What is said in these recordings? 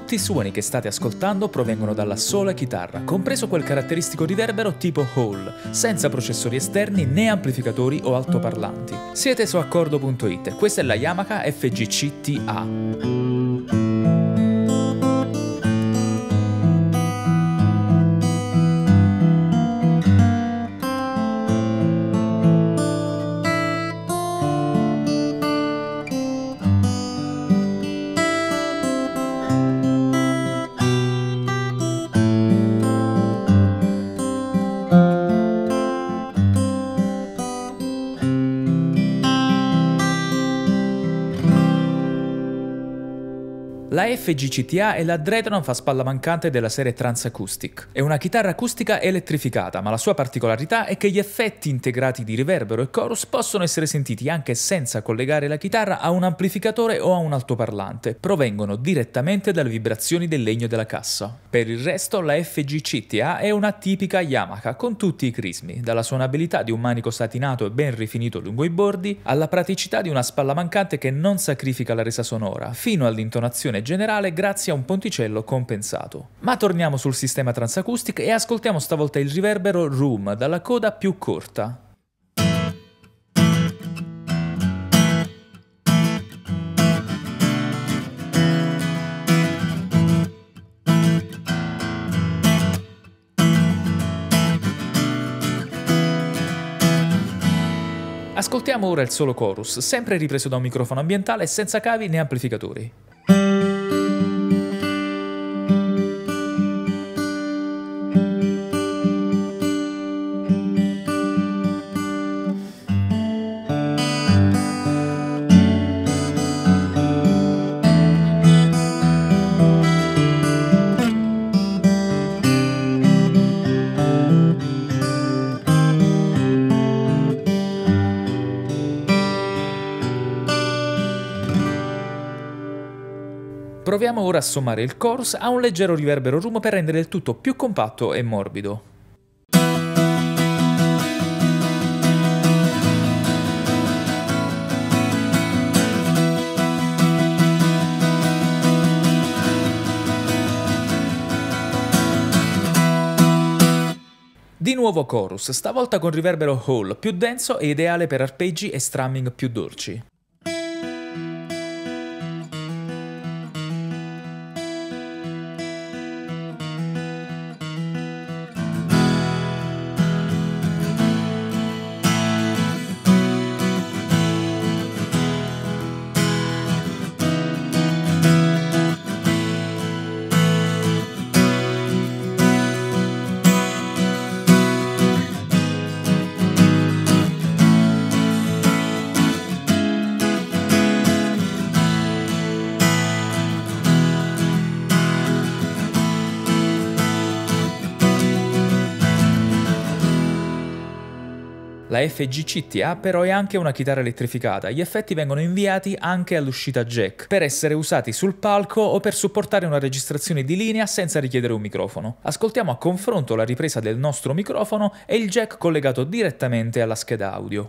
Tutti i suoni che state ascoltando provengono dalla sola chitarra, compreso quel caratteristico riverbero tipo Hall, senza processori esterni né amplificatori o altoparlanti. Siete su Accordo.it e questa è la Yamaha FGC-TA. La FGC-TA è la Dreadnought a spalla mancante della serie Transacoustic. È una chitarra acustica elettrificata, ma la sua particolarità è che gli effetti integrati di riverbero e chorus possono essere sentiti anche senza collegare la chitarra a un amplificatore o a un altoparlante. Provengono direttamente dalle vibrazioni del legno della cassa. Per il resto, la FGC-TA è una tipica Yamaha con tutti i crismi, dalla suonabilità di un manico satinato e ben rifinito lungo i bordi, alla praticità di una spalla mancante che non sacrifica la resa sonora, fino all'intonazione generale grazie a un ponticello compensato. Ma torniamo sul sistema Transacoustic e ascoltiamo stavolta il riverbero Room dalla coda più corta. Ascoltiamo ora il solo chorus, sempre ripreso da un microfono ambientale senza cavi né amplificatori. Proviamo ora a sommare il chorus a un leggero riverbero room per rendere il tutto più compatto e morbido. Di nuovo chorus, stavolta con riverbero Hall più denso e ideale per arpeggi e strumming più dolci. La FGC-TA però è anche una chitarra elettrificata, gli effetti vengono inviati anche all'uscita jack, per essere usati sul palco o per supportare una registrazione di linea senza richiedere un microfono. Ascoltiamo a confronto la ripresa del nostro microfono e il jack collegato direttamente alla scheda audio.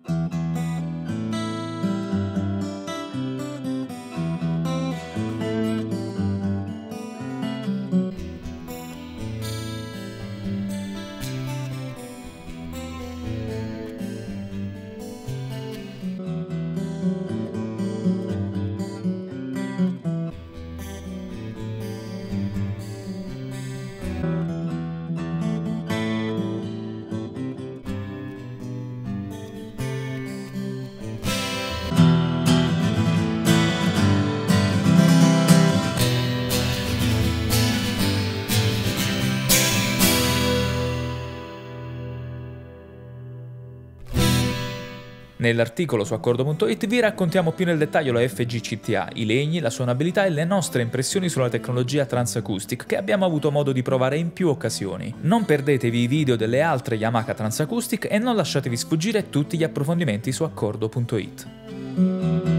Nell'articolo su Accordo.it vi raccontiamo più nel dettaglio la FGC-TA, i legni, la suonabilità e le nostre impressioni sulla tecnologia Transacoustic che abbiamo avuto modo di provare in più occasioni. Non perdetevi i video delle altre Yamaha Transacoustic e non lasciatevi sfuggire tutti gli approfondimenti su Accordo.it.